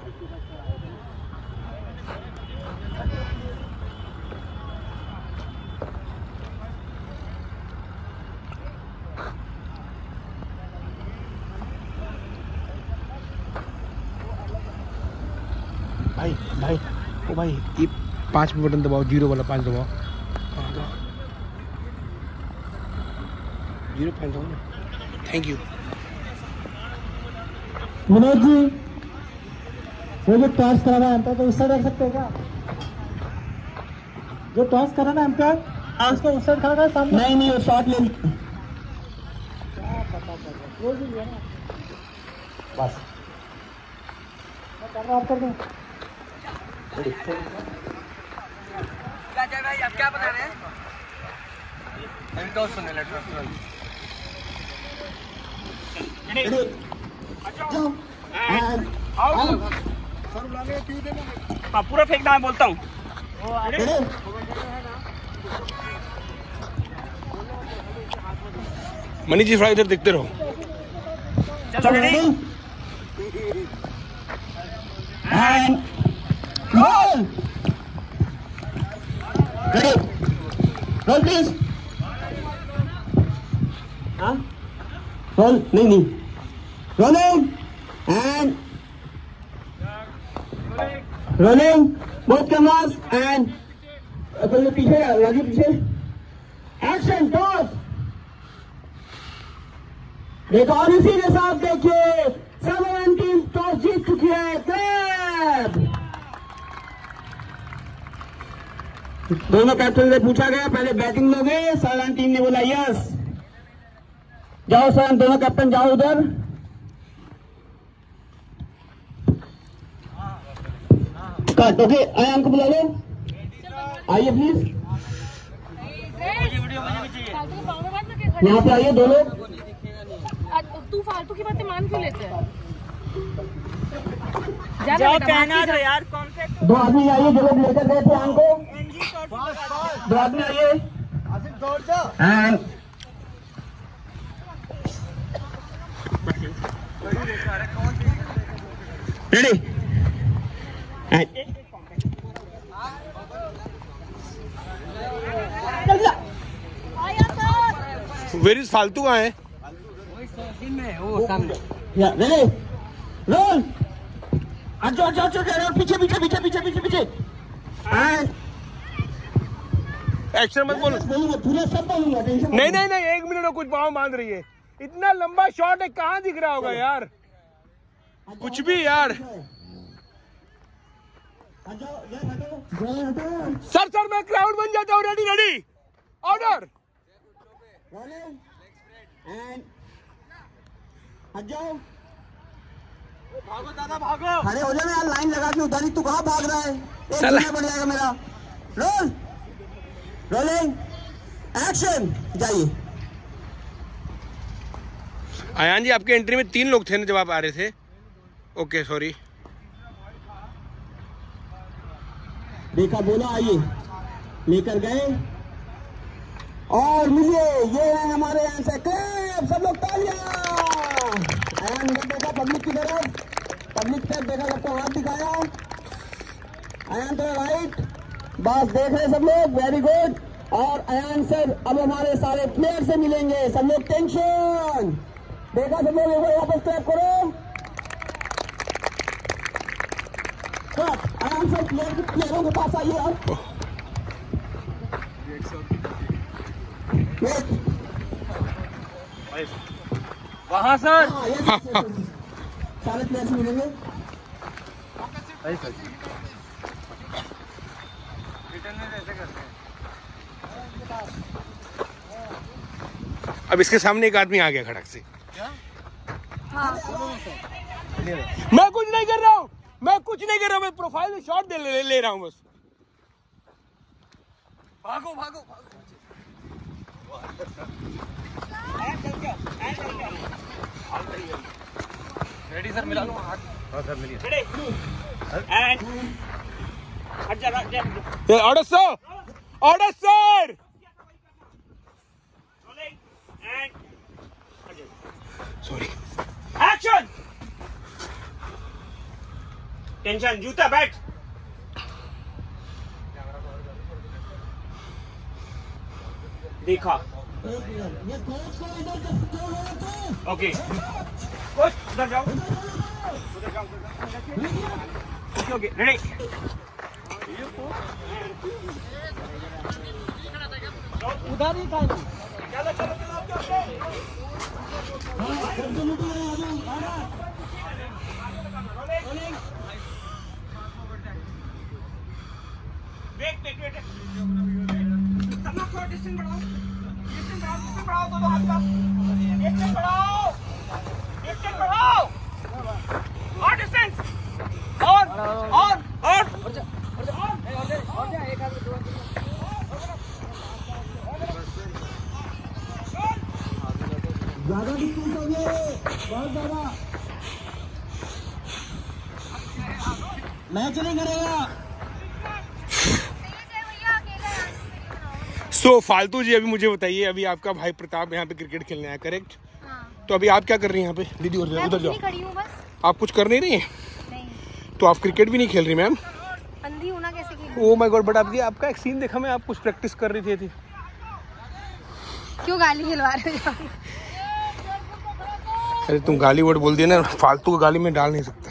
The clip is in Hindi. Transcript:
भाई ओ भाई ये 5 बटन दबाओ, 0 वाला 5 दबाओ। 0 5 दबाओ ना। Thank you. मनोज जी, वो जो टॉस कराना है तो उस साइड रख सकते हो क्या? जो टॉस कराना है हमका उसको उस साइड खड़ा कर सामने। नहीं वो शॉट ले लिया। क्या पता रोज ही लिया ना बस। कैमरा ऑफ कर दूं? भाई आप क्या बता रहे हैं? अभी तो सुन ले पूरा फेंकना है बोलता हूँ। मनीष जी थोड़ा इधर देखते रहो। चलो रोल प्लीज। रोल नहीं rolling and rolling both cameras and पीछे राजू पीछे एक्शन टॉस। एक और इसी के साथ देखिए सदर्न टीम टॉस जीत चुकी है। क्लैप। दोनों कैप्टन से पूछा गया पहले बैटिंग लोगे, सदर्न टीम ने बोला यस। जाओ सर, दोनों कैप्टन जाओ उधर। Cut okay. आयान को बुला लो, आइए प्लीज यहाँ पे आइए दो लोग। तू फालतू की बातें मान क्यों लेते हैं? जाओ कहना तो यार कॉन्ट्रैक्ट। दो आदमी आइए जो लोग लेकर गए थे आयान को। दो आदमी आइए एंड रेडी। वेर इज फालतू कहाँ है? Ready roll. अच्छा पीछे पीछे पीछे पीछे पीछे पीछे एंड एक्शन मत बोलो। पूरा सब बोलूंगा, टेंशन नहीं नहीं नहीं, 1 मिनट में कुछ पाँव बांध रही है। इतना लंबा शॉट है, कहाँ दिख रहा होगा यार? कुछ भी यार। सर मैं क्राउड बन जाता हूँ। Ready ready order. भागो दादा भागो। अरे हो जाए यार, लाइन लगा के उधर ही तू कहाँ भाग रहा है? एक बढ़ जाएगा मेरा। Roll rolling action. जाइए। आयान जी आपके एंट्री में 3 लोग थे ना जब आप आ रहे थे। Okay sorry. देखा बोला आइए, लेकर गए और मिलिए। ये है हमारे यहाँ से क्लैप। सब लोग तालियां। आयान ने देखा पब्लिक की तरफ, पब्लिक की तरफ देखा, सबको हाथ दिखाया। आयान तो राइट, बस देख रहे सब लोग। Very good. और आयान सर अब हमारे सारे प्लेयर से मिलेंगे। सब लोग टेंशन देखा, सब लोग एक बार वापस क्लैप करो। आयान सर प्लेयरों के पास आइए आप। वहाँ सर सारे प्लेयर्स मिलेंगे। अब इसके सामने एक आदमी आ गया खड़क से। हाँ। मैं कुछ नहीं कर रहा हूँ, मैं कुछ नहीं कर रहा हूँ। मैं प्रोफाइल में शॉट ले रहा हूँ बस। भागो भागो भागो। रेडी सर, मिला लो हाथ। हाँ सर मिलिए। Ready and order sir, order sir. Sorry. Action. Tension, जूता बैठ। देखा। ओके कोच उधर जाओ, ओके रेडी। उधर ही था। चलो चलो वेट सब लोग थोड़ा डिस्टेंस बढ़ाओ, दोनों हाथ का डिस्टेंस बढ़ाओ और डिस्टेंस और एक हाथ में ज्यादा डिस्टेंस हो गया, बहुत ज्यादा मैच नहीं करेगा। सो फालतू जी, अभी मुझे बताइए, अभी आपका भाई प्रताप यहाँ पे क्रिकेट खेलने आया, करेक्ट? हाँ। तो अभी आप क्या कर रही हैं यहाँ पे? दीदी उधर जाओ। खड़ी हूँ बस। आप कुछ कर नहीं रही हैं? नहीं। तो आप क्रिकेट भी नहीं खेल रही मैम? अंधी हूँ ना, कैसे खेलूं? ओह माय गॉड, बट आपका एक सीन देखा मैं, आप कुछ प्रैक्टिस कर रही थी। क्यों गाली खिलवा रहे हो? अरे तुम गाली वर्ड बोल दिया ना, फालतू गाली में डाल नहीं सकती।